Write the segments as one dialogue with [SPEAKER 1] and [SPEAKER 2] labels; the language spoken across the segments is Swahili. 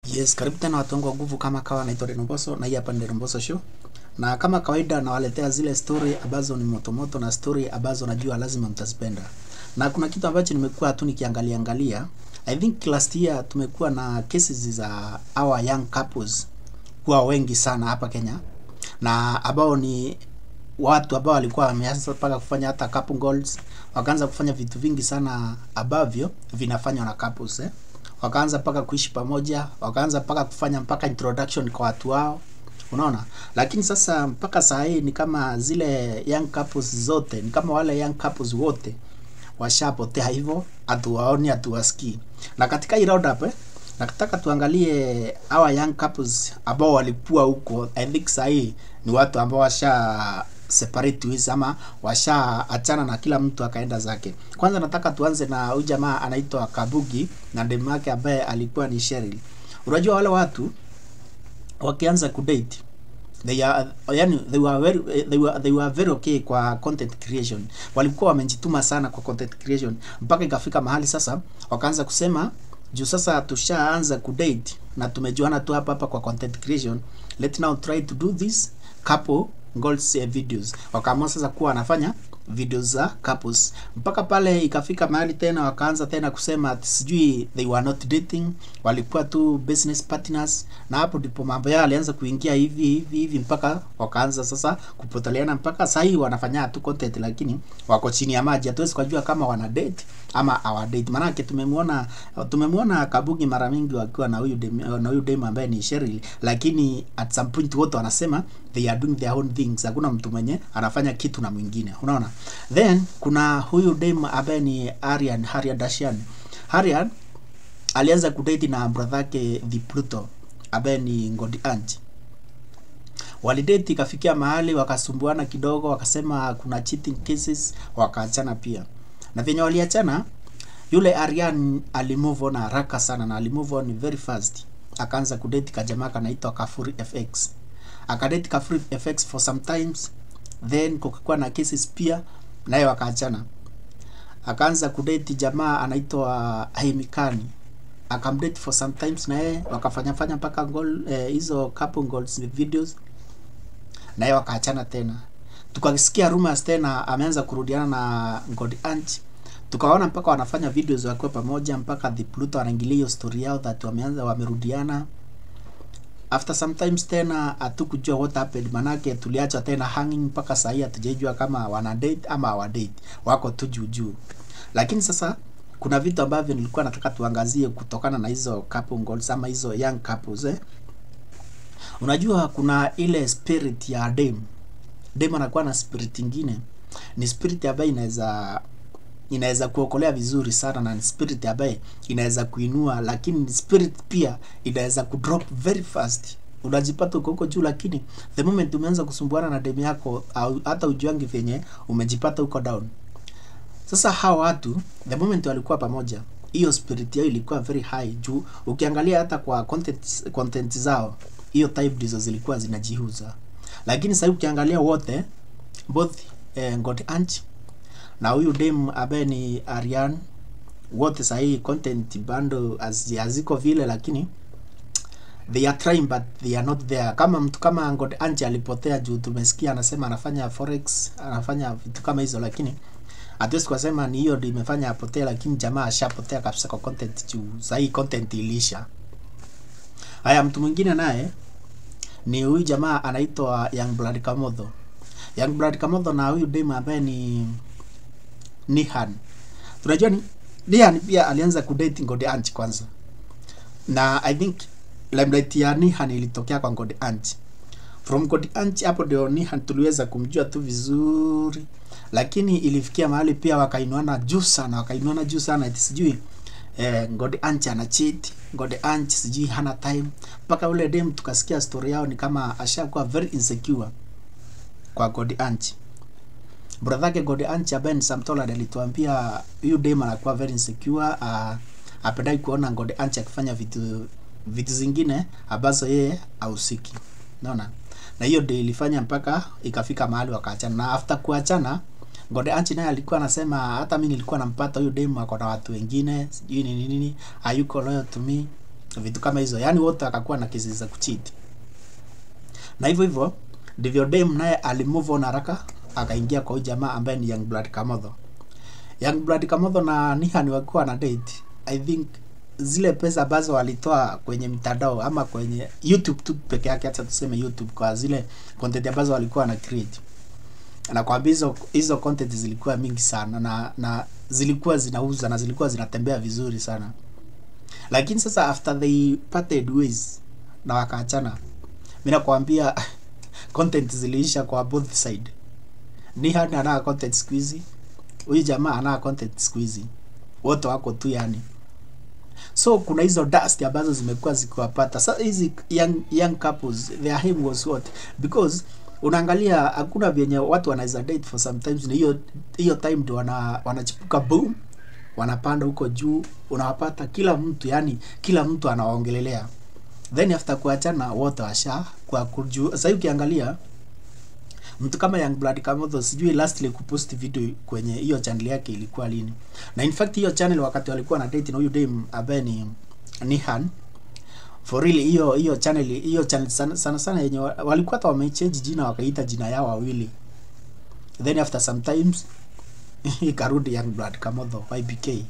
[SPEAKER 1] Yes, karibu tena watu wangu wa nguvu, kama kawa naitwa Renomboso na hii hapa ni Renomboso Show. Na kama kawaida nawaletea zile story ambazo ni moto na story ambazo najua lazima mtazipenda. Na kuna kitu ambacho nimekuwa tu nikiangalia. I think last year tumekuwa na cases za our young couples kuwa wengi sana hapa Kenya. Na ambao ni watu ambao walikuwa wameanza mpaka kufanya hata couple goals, wakaanza kufanya vitu vingi sana ambavyo vinafanywa na couples wakaanza mpaka kuishi pamoja, wakaanza mpaka kufanya mpaka introduction kwa watu wao, unaona. Lakini sasa mpaka saa hii ni kama zile young couples zote, ni kama wale young couples wote washapotea hivyo, hatuwaoni, hatuwasikii. Na katika hii road up nataka tuangalie hawa young couples ambao walikuwa huko. I think saa hii ni watu ambao washa separate ways ama washa achana na kila mtu akaenda zake. Kwanza nataka tuanze na huyu jamaa anaitwa Kabugi na demu yake ambaye alikuwa ni Cheryl. Unajua wale watu wakianza kudate, they were very okay kwa content creation. Walikuwa wamejituma sana kwa content creation mpaka ikafika mahali sasa wakaanza kusema juu sasa tushaanza kudate na tumejuana tu hapa kwa content creation, let's now try to do this couple goals videos. Wakaamua sasa kuwa wanafanya videos za couples mpaka pale ikafika mahali tena wakaanza tena kusema sijui they were not dating, walikuwa tu business partners. Na hapo ndipo mambo yao alianza kuingia hivi mpaka wakaanza sasa kupoteleana mpaka sasa hii wanafanya tu content, lakini wako chini ya maji. Hatuwezi kujua kama wana date ama hawa date, maana yake tumemwona Kabugi mara mingi wakiwa na huyu demu ambaye ni Cheryl, lakini at some point wote wanasema they are doing their own things. Hakuna mtu mwenye anafanya kitu na mwingine, unaona. Then kuna huyu demu ambaye ni Aryan Dashian. Aryan alianza kudate na brother yake The Pluto ambaye ni Ngodi Anji. Walidate ikafikia mahali wakasumbuana kidogo, wakasema kuna cheating cases, wakaachana pia. Na venye waliachana, yule Aryan alimove on haraka sana na alimove on very fast. Akaanza kudate kajamaa kanaitwa Kafuri FX. Akadate Kafuri FX for some times, then kukakuwa na cases pia naye wakaachana. Akaanza kudate jamaa anaitwa Haimikani. Akamdate for some times naye wakafanya mpaka hizo couple goals videos, naye wakaachana tena. Tukasikia rumors tena ameanza kurudiana na God Anchi. Tukaona mpaka wanafanya videos wakiwa pamoja, mpaka The Pluto anaingilia hiyo story yao that wamerudiana. After sometimes tena hatukujua what happened, manake tuliacha tena hanging mpaka saa hii hatujajua kama wana date ama hawa date, wako tu juu. Lakini sasa kuna vitu ambavyo nilikuwa nataka tuangazie kutokana na hizo couple goals ama hizo young couples Unajua kuna ile spirit ya dem anakuwa na spirit nyingine, ni spirit ambayo inaweza kuokolea vizuri sana, na spirit ambayo inaweza kuinua, lakini spirit pia inaweza kudrop very fast. Unajipata uko juu, lakini the moment umeanza kusumbuana na dem yako au hata ujuangi venye umejipata uko down. Sasa hawa watu the moment walikuwa pamoja, hiyo spirit yao ilikuwa very high juu. Ukiangalia hata kwa content zao, hiyo type ndizo zilikuwa zinajiuza. Lakini sasa ukiangalia wote both God Anchi na huyu dem ambaye ni Aryan, wote sasa hii content bando haziko vile, lakini they are trying but they are not there. Kama mtu kama God Anchi alipotea juu tumesikia anasema anafanya forex, anafanya vitu kama hizo, lakini hatuwezi kusema ni hiyo ndio imefanya apotea, lakini jamaa ashapotea kabisa kwa content juu sasa hii content ilisha. Haya, mtu mwingine naye ni huyu jamaa anaitwa Youngblood Kamotho. Youngblood Kamotho na huyu demu ambaye ni Nihan. Tunajua Nihan pia alianza kudate God Anchi kwanza. Na I think limelight ya Nihan ilitokea kwa God Anchi. From God Anchi hapo ndio Nihan tuliweza kumjua tu vizuri. Lakini ilifikia mahali pia wakainuana juu sana eti sijui God Anchi ana cheat, God Anchi sijui hana time. Mpaka ule dem tukasikia story yao ni kama ashakuwa very insecure kwa God Anchi. Brother yake God Anchi Ben Samtola alituambia huyu dem anakuwa very insecure, apendai kuona God Anchi akifanya vitu zingine ambazo yeye hausiki. Unaona? Na hiyo ndio ilifanya mpaka ikafika mahali wakaachana. Na after kuachana, God Anchi naye alikuwa anasema hata mimi nilikuwa nampata huyu dem ako na watu wengine, sijui nini, hayuko loyal to me. vitu kama hizo, yani wote akakuwa na kesi za kucheat. Na hivyo hivyo ndivyo dem naye alimove on haraka, akaingia kwa jamaa ambaye ni Youngblood Kamotho. Youngblood Kamotho na Nihan walikuwa na date. I think zile pesa ambazo walitoa kwenye mitandao ama kwenye YouTube tu peke yake, hata tuseme YouTube, kwa zile content ambazo walikuwa na create, na kwa hizo content zilikuwa mingi sana na zilikuwa zinauza na zilikuwa zinatembea vizuri sana. Lakini sasa after they parted ways na wakaachana, mimi nakwambia content ziliisha kwa both side. Nihan ana content squeezy, huyu jamaa ana content squeezy, wote wako tu yani. So kuna hizo dust ambazo zimekuwa zikiwapata. Sasa hizi young couples, their aim was what? Because unaangalia hakuna vyenye watu wanaweza date for sometimes, na hiyo time ndio wanachipuka boom, wanapanda huko juu, unawapata kila mtu, yani kila mtu anawaongelelea. Then after kuachana wote washa kwa kujua. Sasa ukiangalia mtu kama Youngblood Kamotho, sijui lastly kupost video kwenye hiyo channel yake ilikuwa lini. Na in fact hiyo channel wakati walikuwa na date na huyu dem ambaye ni Nihan, for really hiyo channel sana yenye walikuwa hata wamechange jina, wakaita jina yao wawili. Then after sometimes ikarudi Youngblood Kamotho YBK.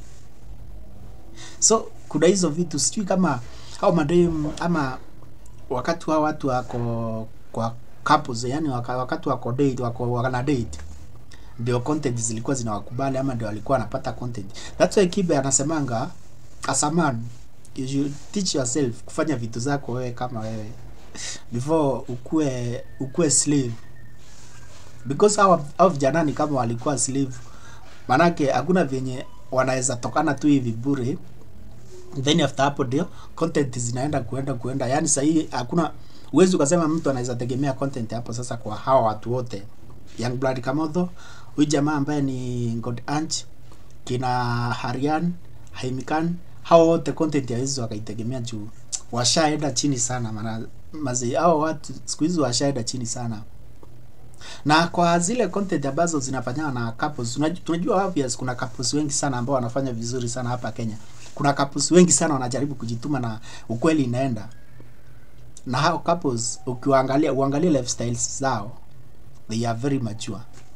[SPEAKER 1] So kuna hizo vitu, sijui kama hao madem ama wakati wa watu wako kwa couples, yani wakati wako date, wana date, ndio content zilikuwa zinawakubali ama ndio walikuwa wanapata content. That's why Kibe anasemanga as a man you should teach yourself kufanya vitu zako wewe kama wewe before ukue slave, because hao vijana ni kama walikuwa slave. Manake hakuna venye wanaweza tokana tu hivi bure, then after hapo ndio content zinaenda kuenda. Yani sasa hakuna uwezo ukasema mtu anaweza tegemea content hapo sasa kwa hawa watu wote. Youngblood Kamotho, huyu jamaa ambaye ni God Anch, kina Harian, Haimikan, hao wote content ya hizo wakaitegemea juu washaenda chini sana. Maana mazi hao watu siku hizo washaenda chini sana. Na kwa zile content ambazo zinafanywa na couples, tunajua obvious kuna couples wengi sana ambao wanafanya vizuri sana hapa Kenya. Kuna couples wengi sana wanajaribu kujituma na ukweli inaenda. Na hao couples uangalie lifestyles zao, they are very mature.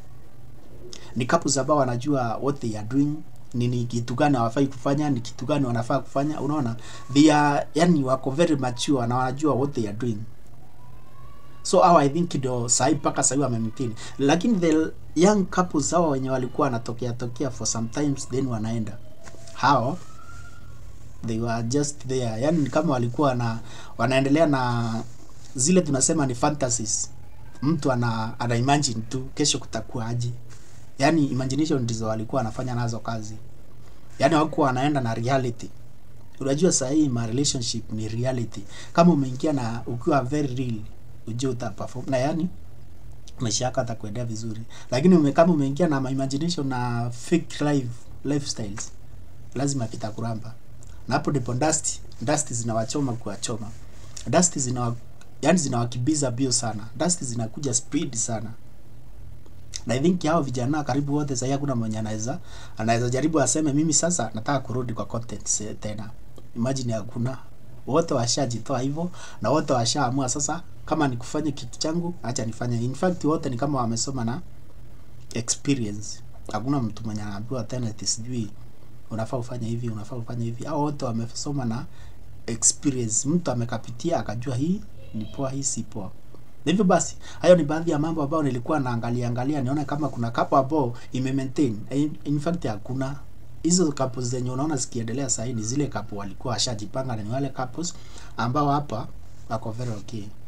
[SPEAKER 1] Ni couples ambao wanajua what they are doing, nini kitu gani hawafai kufanya, ni kitu gani wanafaa kufanya. Unaona, they are yani wako very mature na wanajua what they are doing. So I think ndio sahi paka sahi wamemtini. Lakini the young couples hao wenye walikuwa wanatokea for sometimes then wanaenda, hao they were just there, yani kama walikuwa wanaendelea na zile tunasema ni fantasies. Mtu ana imagine tu kesho kutakuwa aje, yani imagination ndizo walikuwa wanafanya nazo kazi, yani hawakuwa wanaenda na reality. Unajua sasa hii ma relationship ni reality. Kama umeingia na ukiwa very real, ujue utaperform na yani maisha yako atakwenda vizuri. Lakini kama umeingia na imagination na fake lifestyles, lazima kitakuramba. Na hapo ndipo dust zinawachoma kuachoma. Dust zinawakibiza bio sana. Dust zinakuja speed sana. Na I think hao vijana karibu wote sasa hakuna mwenye anaweza jaribu aseme mimi sasa nataka kurudi kwa content tena. Imagine hakuna. Wote washajitoa hivyo na wote washaamua sasa kama ni kufanya kitu changu acha nifanye. In fact wote ni kama wamesoma na experience. Hakuna mtu mwenye anaambiwa tena sijui unafaa ufanye hivi, unafaa ufanye hivi. Hao wote wamesoma na experience. Mtu amekapitia akajua hii ni poa, hii si poa. Hivyo basi, hayo ni baadhi ya mambo ambayo nilikuwa naangalia nione kama kuna couple ambao ime-maintain. In fact hakuna. Hizo couples zenye unaona zikiendelea sasa ni zile couple walikuwa washajipanga, na ni wale couples ambao hapa wako very okay.